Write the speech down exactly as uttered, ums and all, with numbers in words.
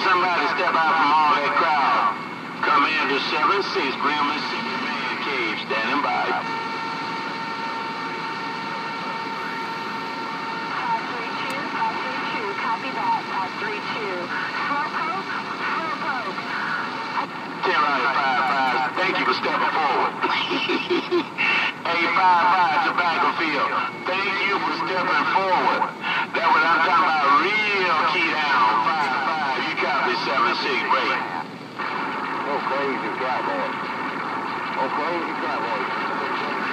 somebody step out from all that crowd. Commander seven six, Green Mississippi Man Cave, standing by. five three two, five three two, copy that, five three two. Slowpoke, slowpoke. ten out of five five, thank you for stepping forward. eight five five, Tobacco Field, thank you for stepping forward. That's what I'm talking about, real key down. five five, you copy seven six, great. Oh, crazy cowboy. Oh, crazy cowboy.